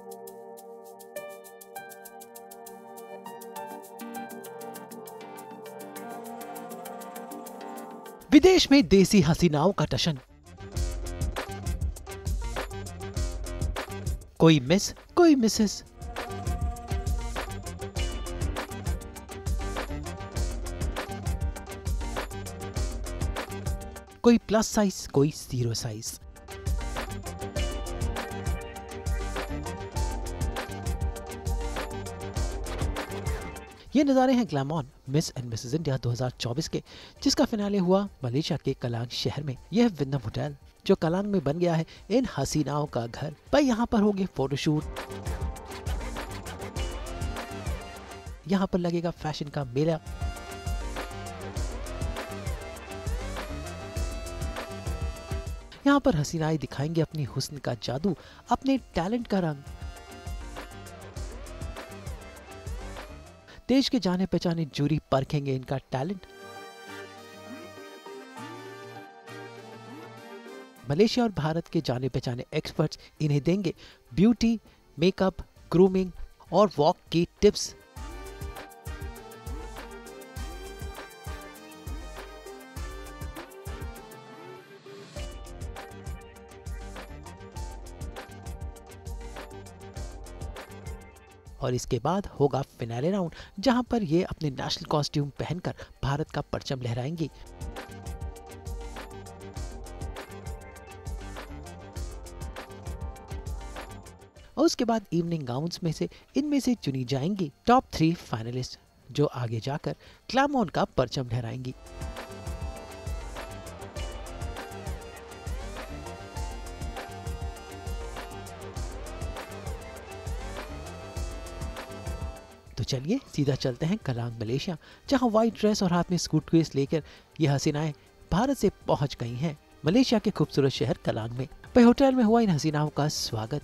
विदेश में देसी हसीनाओं का टशन, कोई मिस कोई मिसेस, कोई प्लस साइज कोई जीरो साइज। ये नज़ारे हैं Glamon miss and Mrs India 2024 के, जिसका फिनाले हुआ मलेशिया के कलांग शहर में। यह विंदम होटल जो कलांग में बन गया है इन हसीनाओं का घर। भाई यहाँ पर होंगे फोटोशूट, यहाँ पर लगेगा फैशन का मेला, यहाँ पर हसीनाएं दिखाएंगे अपनी हुस्न का जादू, अपने टैलेंट का रंग। देश के जाने पहचाने जूरी परखेंगे इनका टैलेंट। मलेशिया और भारत के जाने पहचाने एक्सपर्ट्स इन्हें देंगे ब्यूटी, मेकअप, ग्रूमिंग और वॉक की टिप्स। और इसके बाद होगा फिनाले राउंड, जहां पर ये अपने नेशनल कॉस्ट्यूम पहनकर भारत का परचम लहराएंगी। और उसके बाद इवनिंग गाउन्स में से इनमें से चुनी जाएंगी टॉप 3 फाइनलिस्ट, जो आगे जाकर ग्लैमॉन का परचम लहराएंगी। तो चलिए सीधा चलते हैं कलांग मलेशिया, जहां व्हाइट ड्रेस और हाथ में सूटकेस लेकर ये हसीनाएं भारत से पहुंच गई हैं मलेशिया के खूबसूरत शहर कलांग में। वह होटल में हुआ इन हसीनाओं का स्वागत।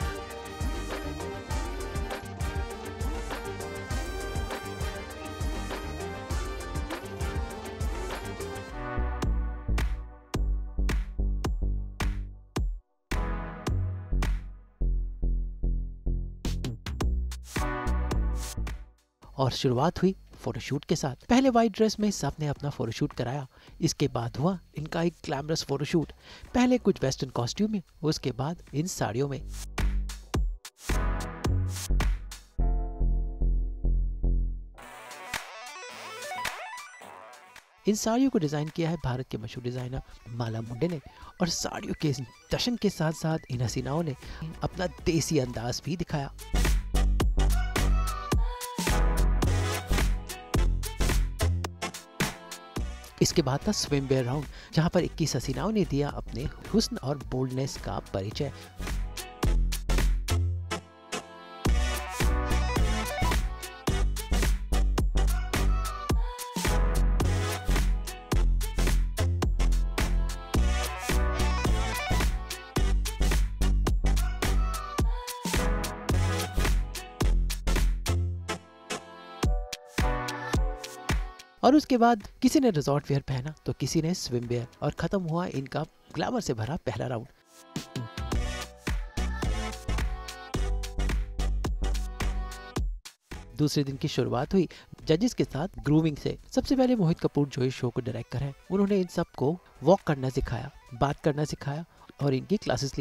और शुरुआत हुई फोटोशूट के साथ। पहले व्हाइट ड्रेस में सबने अपना फोटोशूट कराया। इसके बाद हुआ इनका एक ग्लैमरस फोटोशूट। पहले कुछ वेस्टर्न कॉस्ट्यूम में, उसके बाद इन साड़ियों में। इन साड़ियों को डिजाइन किया है भारत के मशहूर डिजाइनर माला मुंडे ने। और साड़ियों के जश्न के साथ साथ इन हसीनाओं ने अपना देसी अंदाज भी दिखाया। इसके बाद था स्विम वेयर राउंड, जहां पर 21 हसीनाओं ने दिया अपने हुस्न और बोल्डनेस का परिचय। और उसके बाद किसी ने रिजॉर्ट वेयर पहना तो किसी ने स्विम वेयर, और खत्म हुआ इनका ग्लैमर से भरा पहला राउंड। दूसरे दिन की शुरुआत हुई जजेस के साथ ग्रूमिंग से। सबसे पहले मोहित कपूर जो इस शो को डायरेक्ट कर हैं, उन्होंने इन सबको वॉक करना सिखाया, बात करना सिखाया और इनकी क्लासेस ली।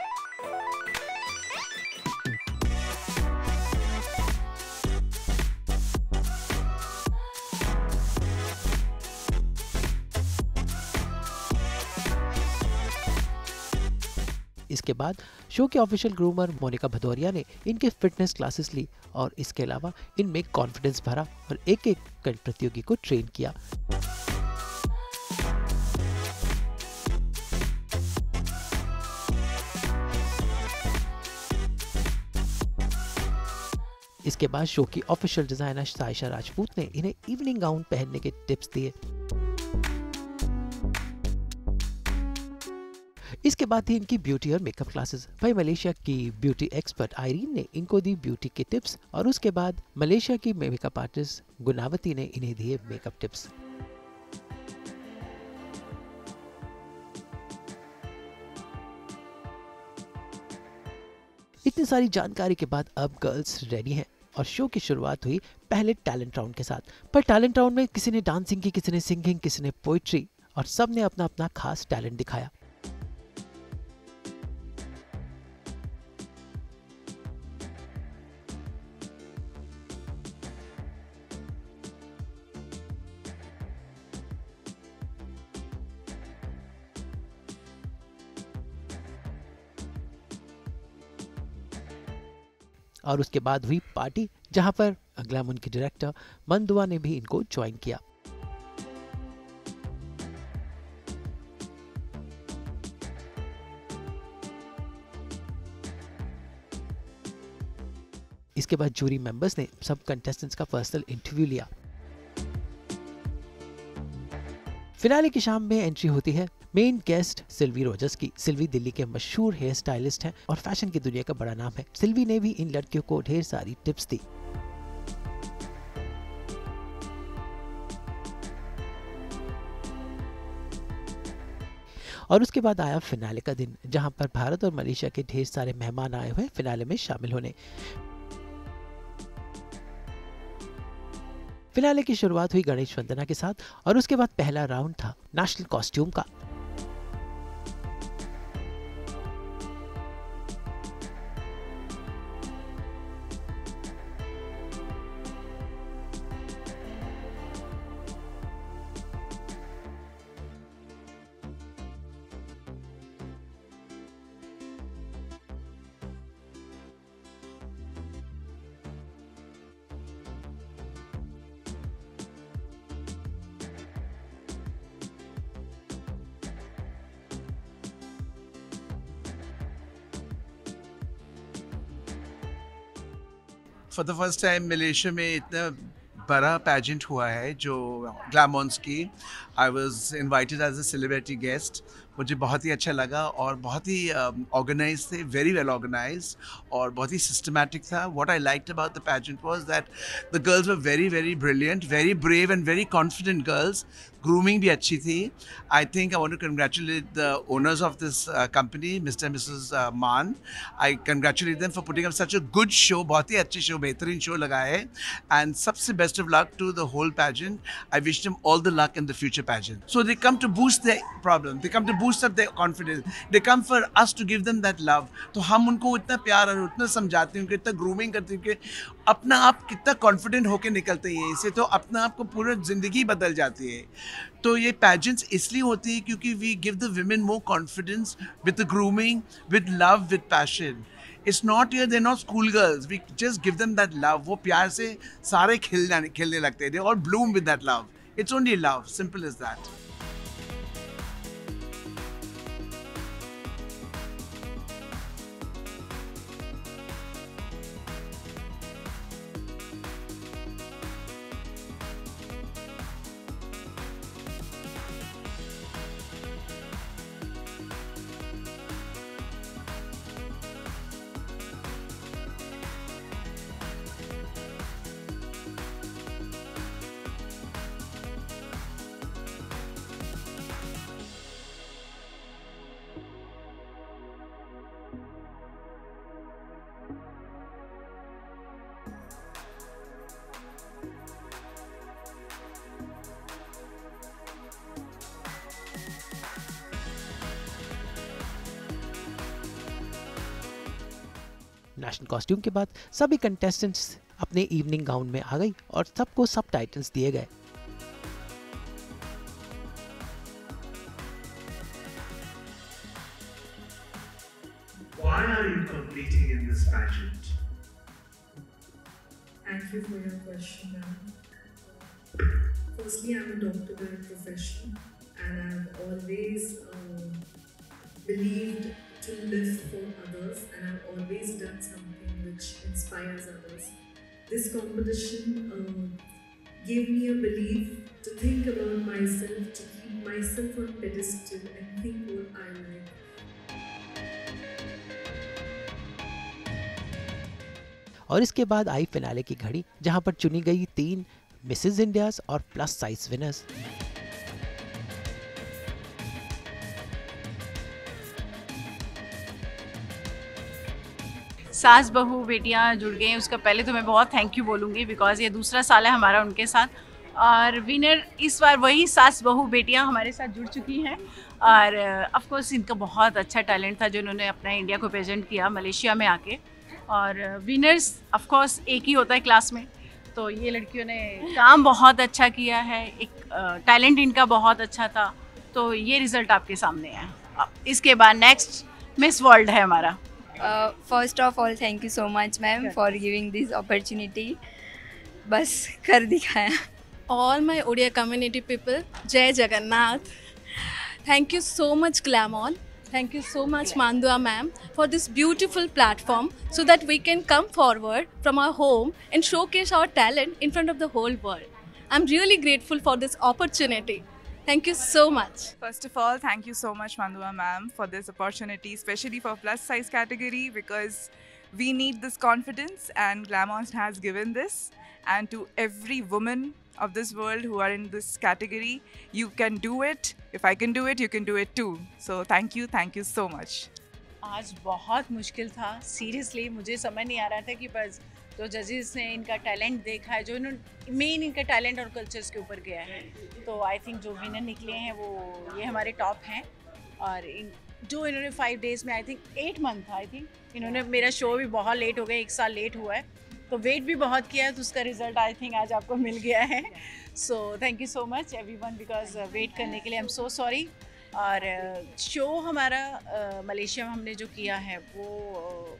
इसके बाद शो के ऑफिशियल ग्रूमर मोनिका भदौरिया ने इनके फिटनेस क्लासेस ली और इसके अलावा इनमें कॉन्फिडेंस भरा और एक एक प्रतियोगी को ट्रेन किया। इसके बाद शो की ऑफिशियल डिजाइनर साइशा राजपूत ने इन्हें इवनिंग गाउन पहनने के टिप्स दिए। इसके बाद थी इनकी ब्यूटी और मेकअप क्लासेस। भाई मलेशिया की ब्यूटी एक्सपर्ट आयरीन ने इनको दी ब्यूटी के टिप्स और उसके बाद मलेशिया की मेकअप आर्टिस्ट गुनावती ने इन्हें दिए मेकअप टिप्स। इतनी सारी जानकारी के बाद अब गर्ल्स रेडी हैं और शो की शुरुआत हुई पहले टैलेंट राउंड के साथ। पर टैलेंट राउंड में किसी ने डांसिंग की, किसी ने सिंगिंग, किसी ने पोइट्री और सब ने अपना अपना खास टैलेंट दिखाया। और उसके बाद हुई पार्टी, जहां पर ग्लैमोन के डायरेक्टर मंदुआ ने भी इनको ज्वाइन किया। इसके बाद जूरी मेंबर्स ने सब कंटेस्टेंट्स का पर्सनल इंटरव्यू लिया। फिनाले की शाम में एंट्री होती है मेन गेस्ट सिल्वी रोजर्स की। सिल्वी दिल्ली के मशहूर हेयर स्टाइलिस्ट हैं और फैशन की दुनिया का बड़ा नाम है। सिल्वी ने भी इन लड़कियों को ढेर सारी टिप्स दी। और उसके बाद आया फिनाले का दिन, जहां पर भारत और मलेशिया के ढेर सारे मेहमान आए हुए फिनाले में शामिल होने। फिनाले की शुरुआत हुई गणेश वंदना के साथ और उसके बाद पहला राउंड था नेशनल कॉस्ट्यूम का। For the first time Malaysia में इतना बड़ा पैजेंट हुआ है जो ग्लैमोन्स की। I was invited as a celebrity guest. मुझे बहुत ही अच्छा लगा और बहुत ही ऑर्गेनाइज थे, वेरी वेल ऑर्गेनाइज और बहुत ही सिस्टमैटिक था। What I liked about the pageant was that the girls were very very brilliant, very brave and very confident girls. Grooming भी अच्छी थी। आई think I want to congratulate the owners of this company, mister and Mrs Maan. I congratulate them for putting up such a good show. बहुत ही अच्छी show, बेहतरीन show लगा है। And सबसे best of luck to the whole pageant. I wish them all the luck in the future pageant. So they come to boost their problem, they come to boost up their confidence, they come for us to give them that love। तो हम उनको इतना प्यार और उतना समझाते हैं, उनको इतना ग्रूमिंग करते हैं कि अपना आप कितना कॉन्फिडेंट होकर निकलते हैं इससे, तो अपना आपको पूरा ज़िंदगी बदल जाती है। तो ये पैजेंट्स इसलिए होती है क्योंकि we give the women more confidence with the grooming, with love, with passion। It's not here, they're not school girls, we just give them that love। वो प्यार से सारे खिलने लगते हैं, they all bloom with that love। It's only love, simple as that। National costume के बाद सभी कंटेस्टेंट्स अपने इवनिंग गाउन में आ गई और सबको सब टाइटल्स दिए गए। Why are you competing in this pageant? Thank you for your question, ma'am. Firstly, I'm a doctor by profession, and I've always believed to live for others, and I've always done something which inspires others. This competition gave me a belief to think about myself, to keep myself on pedestal and think what I like. और इसके बाद आई finale की घड़ी, जहां पर चुनी गई 3 Mrs Indias और प्लस साइज विनर्स। सास बहू बेटियां जुड़ गई हैं, उसका पहले तो मैं बहुत थैंक यू बोलूँगी, बिकॉज़ ये दूसरा साल है हमारा उनके साथ। और विनर इस बार वही सास बहू बेटियां हमारे साथ जुड़ चुकी हैं। और ऑफ कोर्स इनका बहुत अच्छा टैलेंट था जो इन्होंने अपना इंडिया को प्रेजेंट किया मलेशिया में आके। और विनर्स ऑफ कोर्स एक ही होता है क्लास में, तो ये लड़कियों ने काम बहुत अच्छा किया है, एक टैलेंट इनका बहुत अच्छा था, तो ये रिज़ल्ट आपके सामने है। इसके बाद नेक्स्ट मिस वर्ल्ड है हमारा। First of all, thank you so much, ma'am, for giving this opportunity. बस कर दिखाया. All my Odia community people, Jai Jagannath. Thank you so much, Glamon. Thank you so much, Mandua ma'am, for this beautiful platform so that we can come forward from our home and showcase our talent in front of the whole world. I'm really grateful for this opportunity. Thank you so much. First of all, thank you so much, Mandua ma'am, for this opportunity, especially for plus size category, because we need this confidence and Glamons has given this. And to every woman of this world who are in this category, you can do it. If I can do it, you can do it too. So thank you so much. आज बहुत मुश्किल था, seriously मुझे समझ नहीं आ रहा था कि बस तो जजेस ने इनका टैलेंट देखा है, जो इन्होंने मेन इनका टैलेंट और कल्चर्स के ऊपर गया है, तो आई थिंक जो विनर निकले हैं वो ये हमारे टॉप हैं। और जो इन्होंने 5 डेज़ में आई थिंक 8 मंथ था, आई थिंक इन्होंने, मेरा शो भी बहुत लेट हो गया, 1 साल लेट हुआ है, तो वेट भी बहुत किया है, तो उसका रिजल्ट आई थिंक आज आपको मिल गया है। So thank you so much everyone, because wait करने के लिए आई एम सो सॉरी। और शो हमारा मलेशिया में हमने जो किया है वो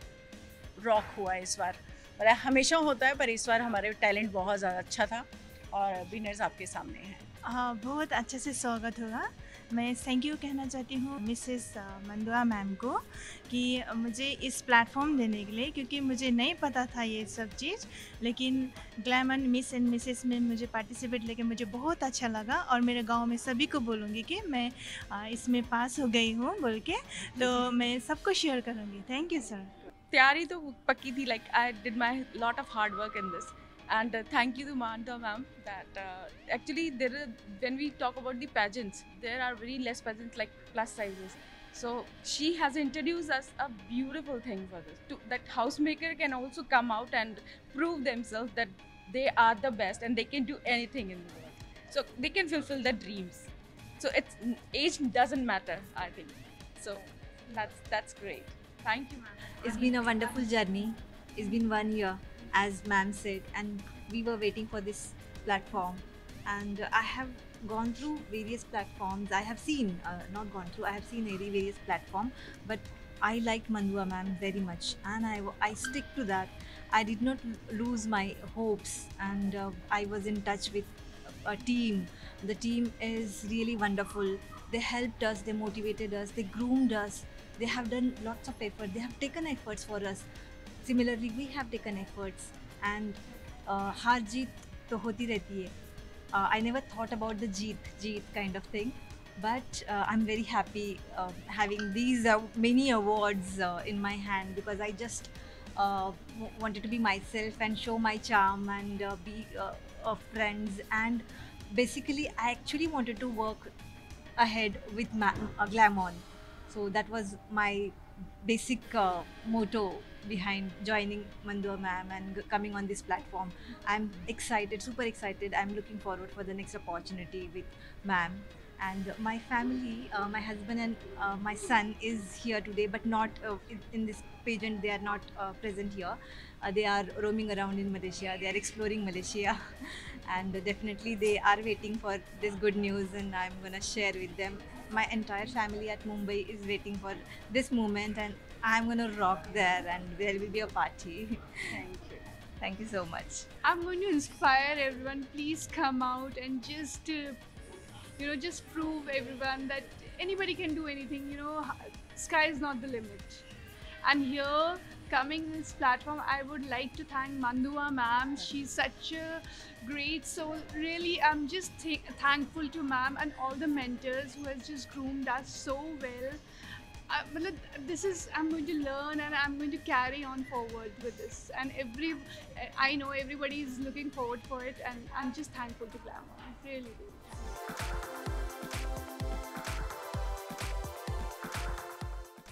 रॉक हुआ है इस बार, और हमेशा होता है, पर इस बार हमारे टैलेंट बहुत ज़्यादा अच्छा था और विनर्स आपके सामने हैं। हाँ, बहुत अच्छे से स्वागत होगा। मैं थैंक यू कहना चाहती हूँ मिसेस मंदुआ मैम को कि मुझे इस प्लेटफॉर्म देने के लिए, क्योंकि मुझे नहीं पता था ये सब चीज़, लेकिन ग्लैमन मिस एंड मिसेस में मुझे पार्टिसिपेट लेके मुझे बहुत अच्छा लगा, और मेरे गांव में सभी को बोलूँगी कि मैं इसमें पास हो गई हूँ बोल के, तो मैं सबको शेयर करूँगी। Thank you sir. तैयारी तो पक्की थी, like I did my lot of hard work in this, and thank you to Manta ma'am that actually when we talk about the pageants, there are very less pageants like plus sizes, so she has introduced us a beautiful thing for this, that housemaker can also come out and prove themselves that they are the best and they can do anything in the world, so they can fulfill their dreams, so age doesn't matter, I think, so that's great. Thank you, ma'am. It's been a wonderful journey. It's been 1 year, as ma'am said, and we were waiting for this platform. And I have gone through various platforms. I have seen, not gone through, I have seen various platforms. But I liked Mandua ma'am very much, and I stick to that. I did not lose my hopes, and I was in touch with a team. The team is really wonderful. They helped us, they motivated us, they groomed us. They have done lots of effort. They have taken efforts for us. Similarly, we have taken efforts. And हार जीत तो होती रहती है. I never thought about the jeet kind of thing. But I'm very happy having these many awards in my hand, because I just wanted to be myself and show my charm and be friends. And basically, I actually wanted to work ahead with Glamon. So that was my basic motto behind joining Mandua ma'am and coming on this platform. I'm excited, super excited. I'm looking forward for the next opportunity with ma'am. And my family, my husband and my son is here today, but not in this pageant. They are not present here. They are roaming around in Malaysia. They are exploring Malaysia. And definitely they are waiting for this good news, and I'm gonna share with them. My entire family at Mumbai is waiting for this moment, and I'm gonna rock there, and there will be a party. Thank you. Thank you so much. I'm going to inspire everyone. Please come out and just just prove everyone that anybody can do anything. Sky is not the limit. And here, coming this platform, I would like to thank Mandua ma'am. She's such a great soul. Really, I'm just thankful to ma'am and all the mentors who has just groomed us so well. I'm going to learn, and I'm going to carry on forward with this. And I know everybody is looking forward for it, and I'm just thankful to Glamour. I really do.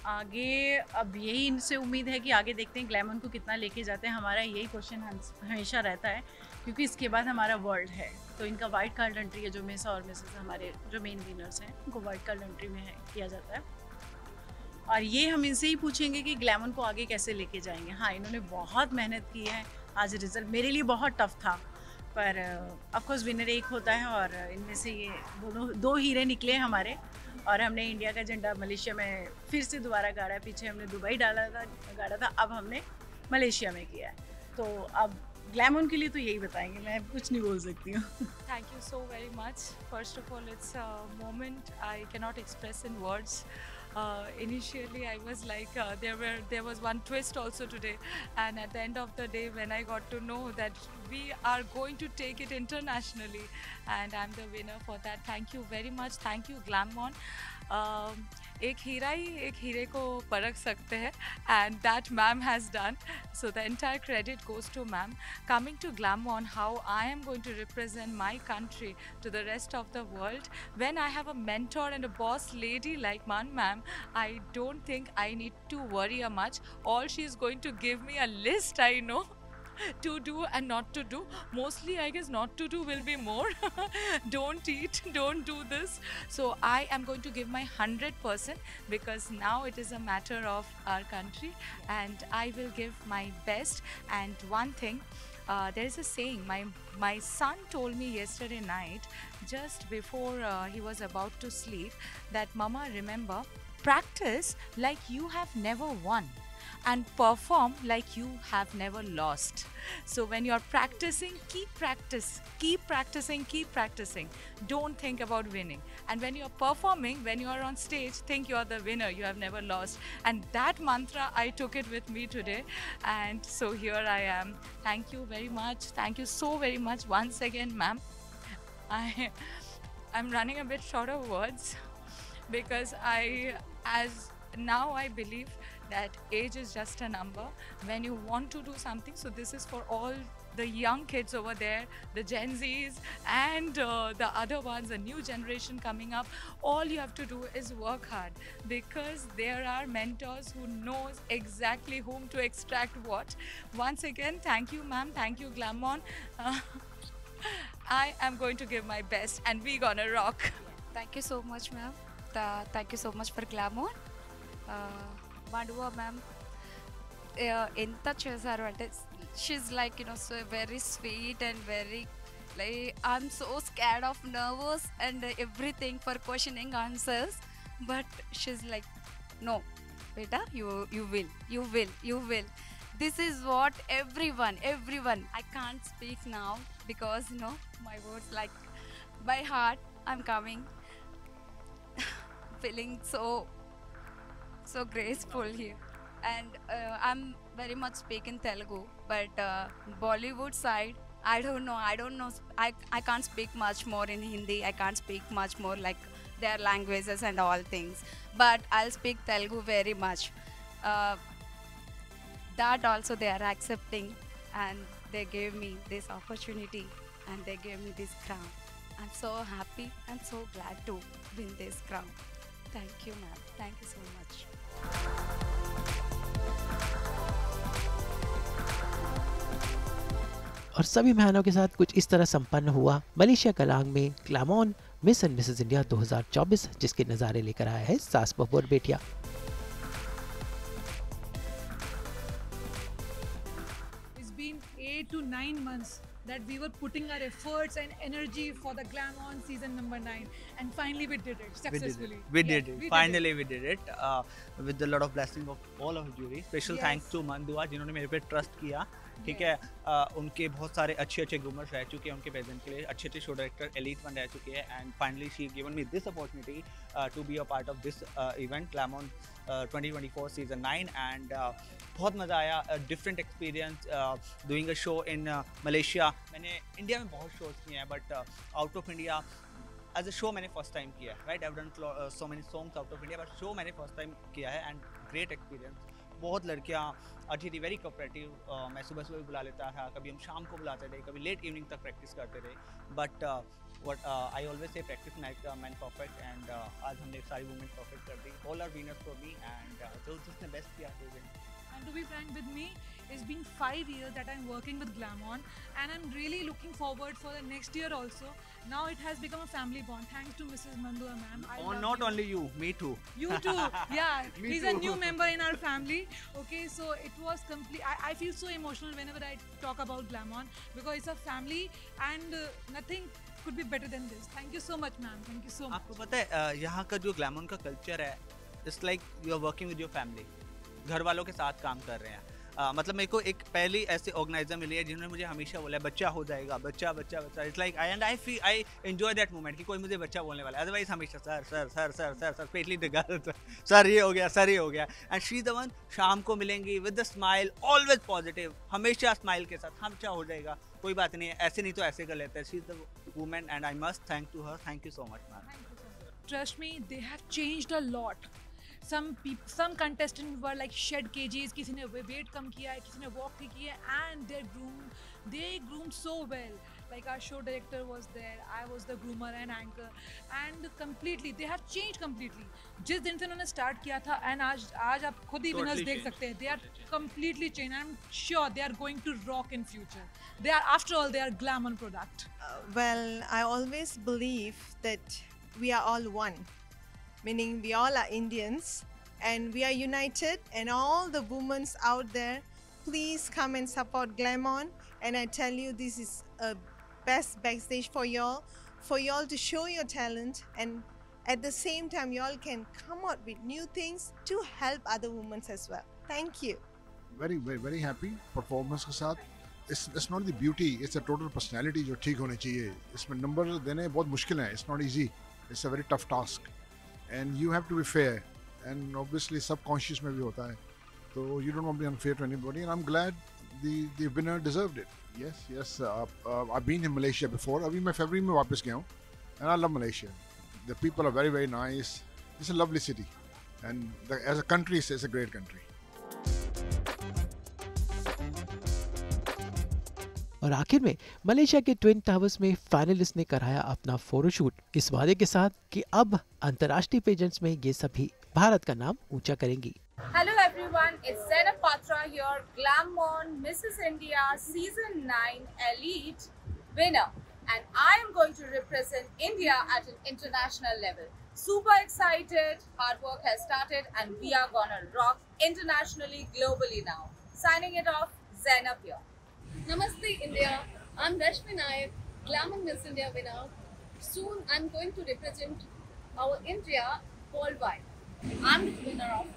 आगे अब यही इनसे उम्मीद है कि आगे देखते हैं ग्लैमन को कितना लेके जाते हैं। हमारा यही क्वेश्चन हमेशा रहता है, क्योंकि इसके बाद हमारा वर्ल्ड है, तो इनका वाइट कार्ड एंट्री है, जो मिस और मिसेस हमारे जो मेन विनर्स हैं उनको वाइट कार्ड एंट्री में किया जाता है। और ये हम इनसे ही पूछेंगे कि ग्लैमन को आगे कैसे लेके जाएंगे। हाँ, इन्होंने बहुत मेहनत की है। आज रिज़ल्ट मेरे लिए बहुत टफ था, पर ऑफकोर्स विनर एक होता है, और इनमें से ये दो हीरे निकले हमारे, और हमने इंडिया का झंडा मलेशिया में फिर से दोबारा गाड़ा है। पीछे हमने दुबई गाड़ा था, अब हमने मलेशिया में किया है। तो अब ग्लैमन के लिए तो यही बताएंगे, मैं कुछ नहीं बोल सकती हूँ। Thank you so very much. First of all, it's a moment I cannot express in words. Initially, I was like, there was one twist also today, and at the end of the day, when I got to know that we are going to take it internationally, and I'm the winner for that. Thank you very much. Thank you, Glammon. एक हीरा ही एक हीरे को परख सकते हैं, and that ma'am has done. So the entire credit goes to ma'am. Coming to Glammon, how I am going to represent my country to the rest of the world. When I have a mentor and a boss lady like ma'am, I don't think I need to worry much. All she is going to give me a list, I know, to do and not to do. Mostly, I guess not to do will be more. Don't eat, don't do this. So I am going to give my 100%, because now it is a matter of our country, and I will give my best. And one thing, there is a saying, my son told me yesterday night, just before he was about to sleep, that Mama, remember, practice like you have never won, and perform like you have never lost. So when you're practicing, keep practicing. Don't think about winning. And when you're performing, when you're on stage, think you're the winner, you have never lost. And that mantra, I took it with me today. And so here I am. Thank you very much. Thank you so very much once again, ma'am. I'm running a bit short of words, because now I believe that age is just a number when you want to do something. So this is for all the young kids over there, the Gen Zs and the other ones, the new generation coming up. All you have to do is work hard, because there are mentors who knows exactly whom to extract what. Once again, thank you, ma'am. Thank you, Glammon. I am going to give my best, and we gonna rock. Thank you so much, ma'am. Thank you so much for Glammon. Mandua ma'am, ఎంత చేశారు అంటే, she like so very sweet and very like I'm so scared of nervous and everything for questioning answers, but she like no beta, you will. This is what everyone, I can't speak now, because my words, like by heart I'm coming feeling so graceful here, and I'm very much speaking Telugu, but Bollywood side, I don't know, I can't speak much more in Hindi, I can't speak much more like their languages and all things, but I'll speak Telugu very much. That also they are accepting, and they gave me this opportunity, and they gave me this crown. I'm so happy and so glad to win this crown. Thank you, ma'am. Thank you so much. और सभी मेहमानों के साथ कुछ इस तरह संपन्न हुआ मलेशिया कलांग में Glamon miss and Mrs India 2024, जिसके नज़ारे लेकर आया है सास बहू और बेटिया। It's been 8 to 9 months that we were putting our efforts and energy for the Glammon season number 9, and finally we did it successfully. We did it. Finally we did it with a lot of blessing of all of jury. Special thanks to Mandua, जिन्होंने मेरे पे trust किया। ठीक है, उनके बहुत सारे अच्छे ग्रूमर्स रह चुके हैं उनके प्रेजेंट के लिए, अच्छे शो डायरेक्टर एलीट वन रह चुके हैं, and finally she given me this opportunity to be a part of this event Glamon 2024 season 9, and बहुत मज़ा आया। Different experience doing a show in Malaysia. मैंने इंडिया में बहुत शोज किए हैं, but out of India as a show मैंने first time किया है। Right, I have done so many songs out of India, but show मैंने फर्स्ट टाइम किया है, एंड ग्रेट एक्सपीरियंस। बहुत लड़कियाँ अच्छी थी, वेरी कोऑपरेटिव। मैं सुबह सुबह भी बुला लेता था, कभी हम शाम को बुलाते थे, कभी लेट इवनिंग तक प्रैक्टिस करते थे। But what I always say, practice make man perfect, and आज हमने सारी वुमेन परफेक्ट कर दी। All are winners for me, and जो जिसने बेस्ट किया वो win। And to be frank with me, it's been 5 years that I'm working with Glamon, and I'm really looking forward for the next year also. Now it has become a family bond thanks to Mrs. Mandua ma'am. Not only you, me too. You too. Yeah, Me he's too. a new member in our family. Okay, so it was complete. I feel so emotional whenever I talk about Glamon because it's a family, and nothing could be better than this. Thank you so much, ma'am. Thank you so much. आपको पता है यहाँ का जो ग्लैमॉन का culture है, it's like you are working with your family, घर वालों के साथ काम कर रहे हैं। मतलब मेरे को एक पहली ऐसे ऑर्गेनाइजर मिली है जिन्होंने मुझे हमेशा बोला बच्चा हो जाएगा, बच्चा बच्चा बच्चा। It's like I enjoy that moment कि कोई मुझे बच्चा बोलने वाला है। अदरवाइज हमेशा sir sir sir sir sir sir पेटली डगर, सर ये हो गया, सर ये हो गया। एंड शी द वन, शाम को मिलेंगी with the smile, always positive, हमेशा स्माइल के साथ, हम अच्छा हो जाएगा, कोई बात नहीं है, ऐसे नहीं तो ऐसे कर लेते हैं। She is the woman and I must thank to her. Thank you so much ma'am. Trust me, they have changed a lot. Some contestants were like shed kgs, किसी ने weight कम किया है, किसी ने walk किया है, and they groomed so well. Like our show director was there, I was the groomer and anchor, and completely they have changed completely. जिस दिन से उन्होंने start किया था and आज आप खुद ही winners देख सकते हैं, they are completely changed. I'm sure they are going to rock in future. They are, after all, they are Glamon product. Well, I always believe that we are all one, meaning we all are Indians and we are united, and all the women out there, please come and support Glamon. And I tell you, this is a best backstage for y'all to show your talent, and at the same time y'all can come out with new things to help other women as well. Thank you. Very very very happy performance के साथ। It's not the beauty, it's a total personality जो ठीक होने चाहिए। इसमें number देने बहुत मुश्किल है, it's not easy, it's a very tough task, and you have to be fair, and obviously subconscious में भी होता है, तो you don't want to be unfair to anybody, and I'm glad the winner deserved it. Yes, I've been in Malaysia before, अभी मैं फरवरी में वापस गया हूँ, and I love Malaysia. The people are very very nice, it's a lovely city, and as a country it's a great country. और आखिर में Malaysia के ट्विन टावर्स में फाइनलिस्ट ने कराया अपना फोटोशूट इस वादे के साथ कि अब अंतर्राष्ट्रीय पेजेंट्स में ये सभी भारत का नाम ऊंचा करेंगी। Hello everyone, it's Zainab Patra here, Glamon Mrs. India Season 9 Elite winner, and I am going to represent India at an international level. Super excited, hard work has started, and we are gonna rock internationally, globally now. Signing it off, Zainab here. Namaste India, I'm Rashmi Nayak, Glamon Miss India winner. Soon I'm going to represent our India worldwide. I'm the winner of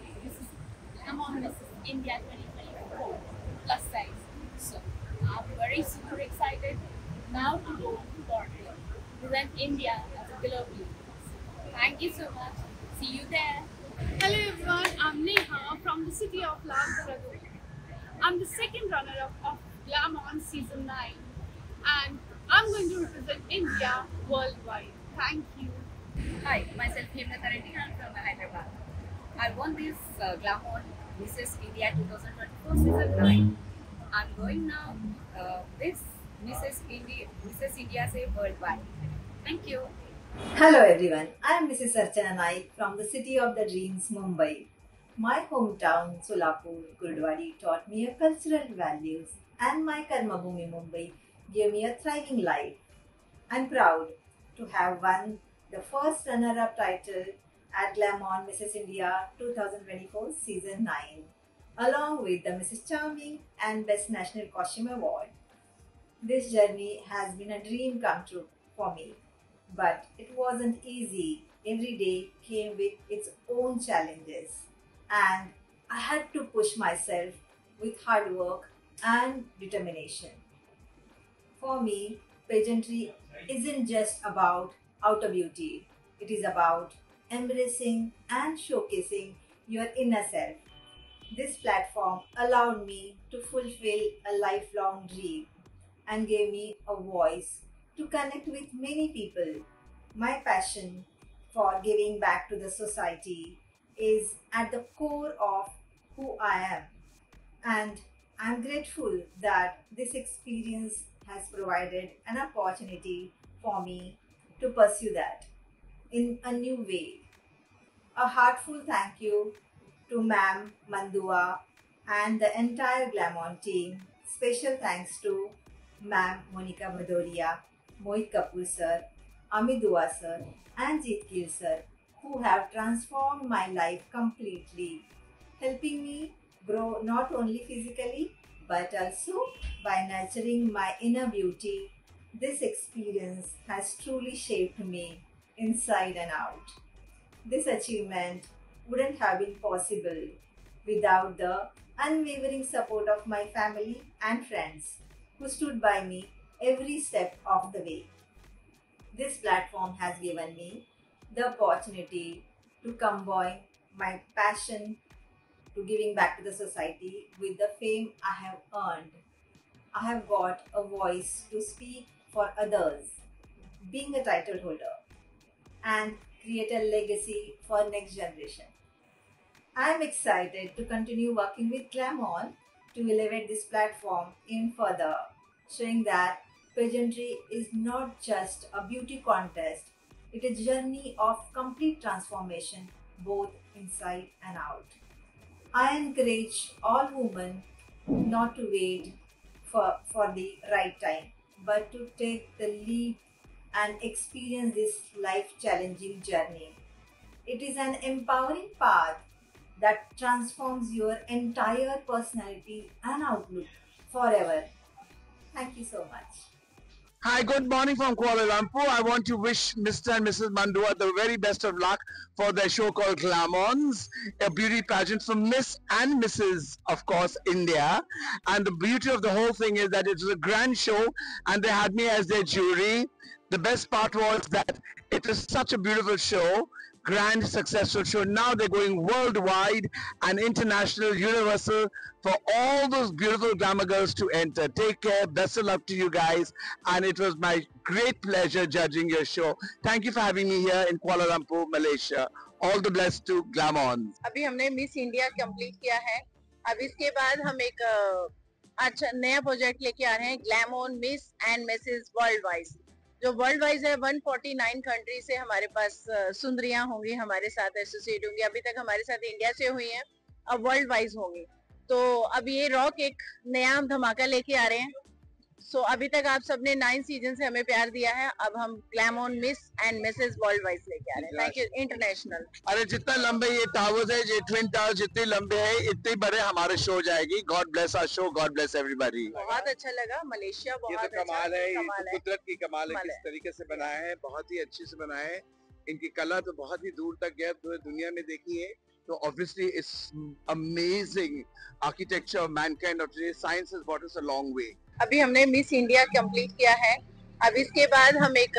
Glamon Mrs. India 2024 plus size. So I'm very super excited now to go for represent India as a globally. Thank you so much. See you there. Hello everyone, I'm Neha from the city of Lagduradu. I'm the second runner-up of Glamon Season 9, and I'm going to represent India worldwide. Thank you. Hi, myself Himna Taranti. I'm from Hyderabad. I won this Glamon Mrs. India 2024 Season 9. I'm going now this Mrs. India say worldwide. Thank you. Hello everyone, I am Mrs. Archana Naik from the city of the dreams, Mumbai. My hometown Solapur, Gurdwari taught me a cultural values, and my Karma Bhumi Mumbai gave me a thriving life. I'm proud to have won the first runner-up title at Glamon Mrs. India 2024 Season 9, along with the Mrs. Charming and Best National Costume Award. This journey has been a dream come true for me, but it wasn't easy. Every day came with its own challenges, and I had to push myself with hard work and determination. For me, pageantry isn't just about outer beauty. It is about embracing and showcasing your inner self. This platform allowed me to fulfill a lifelong dream and gave me a voice to connect with many people. My passion for giving back to the society is at the core of who I am. And I'm grateful that this experience has provided an opportunity for me to pursue that in a new way. A heartful thank you to Ma'am Mandua and the entire Glamour team. Special thanks to Ma'am Monica Bhadoria, Mohit Kapoor sir, Amit Dua sir and Jeet Gill sir, who have transformed my life completely, helping me grow not only physically but also by nurturing my inner beauty. This experience has truly shaped me inside and out. This achievement wouldn't have been possible without the unwavering support of my family and friends who stood by me every step of the way. This platform has given me the opportunity to combine my passion to giving back to the society with the fame I have earned. I have got a voice to speak for others, being a title holder, and create a legacy for next generation. I am excited to continue working with Glamour to elevate this platform even further, showing that pageantry is not just a beauty contest, it is a journey of complete transformation both inside and out. I encourage all women not to wait for the right time, but to take the leap and experience this life-challenging journey. It is an empowering path that transforms your entire personality and outlook forever. Thank you so much. Hi, good morning from Kuala Lumpur. I want to wish Mr. and Mrs. Mandua the very best of luck for their show called Glamours, a beauty pageant for Miss and Mrs. of course, India. And the beauty of the whole thing is that it was a grand show and they had me as their jury. The best part was that it was such a beautiful show, grand, successful show. Now they're going worldwide and international, universal for all those beautiful glamour girls to enter. Take care. Best of luck to you guys. And it was my great pleasure judging your show. Thank you for having me here in Kuala Lumpur, Malaysia. All the best to Glamour. अभी हमने miss India complete किया है. अब इसके बाद हम एक अच्छा नया प्रोजेक्ट लेके आ रहे हैं, Glamour miss and Mrs worldwide. जो वर्ल्ड वाइज है 149 कंट्री से हमारे पास सुंदरियां होंगी, हमारे साथ एसोसिएट होंगी. अभी तक हमारे साथ इंडिया से हुई हैं, अब वर्ल्ड वाइज होंगी. तो अब ये रॉक एक नया धमाका लेके आ रहे हैं. सो अभी तक आप सबने 9 सीजन से हमें प्यार दिया है. अब हम Glamour miss and Mrs worldwide लेके आ रहे हैं. Thank you. इंटरनेशनल. अरे जितना लंबे ये टावर्स है, ये ट्विन टावर्स जितने लंबे हैं, इतने बड़े हमारे शो जाएगी. God bless our show, God bless everybody. बहुत अच्छा लगा. मलेशिया बहुत ये तो कमाल है, ये कमाल तो कुदरत की कमाल है. किस तरीके से बनाया है, बहुत ही अच्छे से बनाया है. इनकी कला तो बहुत ही दूर तक गया, पूरी दुनिया में देखी है. So obviously it's amazing architecture of mankind of today. Science has brought us a long way. अभी हमने मिस इंडिया कंप्लीट किया है. अब इसके बाद हम एक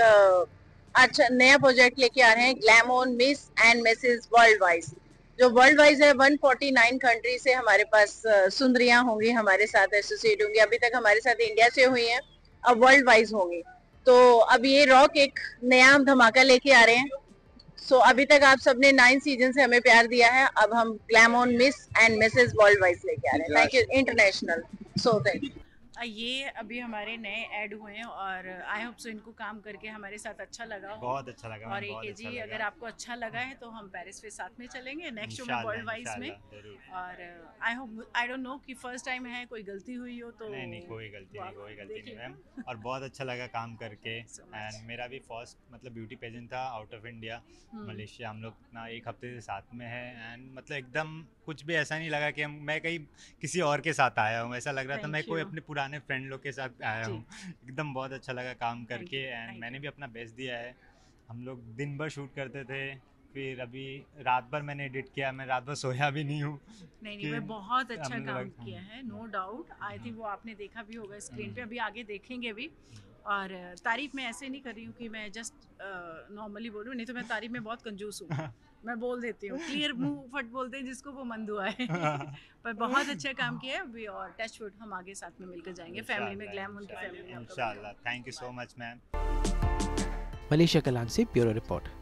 अच्छा नया प्रोजेक्ट लेके आ रहे हैं, Glamour miss and Mrs worldwide. जो वर्ल्ड वाइज है 149 कंट्री से हमारे पास सुंदरियां होंगी, हमारे साथ एसोसिएट होंगी. अभी तक हमारे साथ इंडिया से हुई हैं, अब वर्ल्ड वाइज होंगी. तो अब ये रॉक एक नया धमाका लेके आ रहे हैं. सो अभी तक आप सबने 9 सीजन से हमें प्यार दिया है. अब हम Glamour miss and Mrs worldwide लेके आ रहे हैं. Thank you. International. So thank you. ये अभी हमारे नए ऐड हुए हैं और आई होप सो इनको काम करके हमारे साथ अच्छा लगा हो. बहुत अच्छा लगा. और एक जी अगर आपको अच्छा लगा है तो हम पेरिस पे साथ में चलेंगे नेक्स्ट शो में वर्ल्ड वाइज में. और I hope, I don't know कि फर्स्ट टाइम है, कोई गलती हुई हो तो. नहीं कोई गलती नहीं मैम. और बहुत अच्छा लगा काम करके. एंड मेरा भी फर्स्ट मतलब ब्यूटी पेजेंट था आउट ऑफ इंडिया, मलेशिया. हम लोग ना 1 हफ्ते से साथ में है एंड मतलब एकदम कुछ भी ऐसा नहीं लगा कि मैं कहीं किसी और के साथ आया हूँ. ऐसा लग रहा था मैं कोई अपने पुराने फ्रेंड लोग के साथ आया हूँ. एकदम बहुत अच्छा लगा काम करके. एंड मैंने भी अपना बेस्ट दिया है. हम लोग दिन भर शूट करते थे, फिर अभी रात भर मैंने एडिट किया. मैं रात भर सोया भी नहीं हूँ. नहीं मैं बहुत अच्छा काम किया है, नो डाउट. आई थिंक वो आपने देखा भी होगा स्क्रीन पे, अभी आगे देखेंगे भी. और तारीफ मैं ऐसे नहीं कर रही हूँ कि मैं जस्ट नॉर्मली बोलूँ, नहीं तो मैं तारीफ में बहुत कंजूस हूँ. मैं बोल देती हूँ, क्लियर मुंह फट बोलते हैं जिसको वो मंदुआ है. पर बहुत अच्छा काम किया है अभी. और टच वुड हम आगे साथ में मिलकर जाएंगे फैमिली में, ग्लैम उनकी फैमिली में. इंशाल्लाह. Thank you so much ma'am. Malaysia Klang से ब्यूरो रिपोर्ट.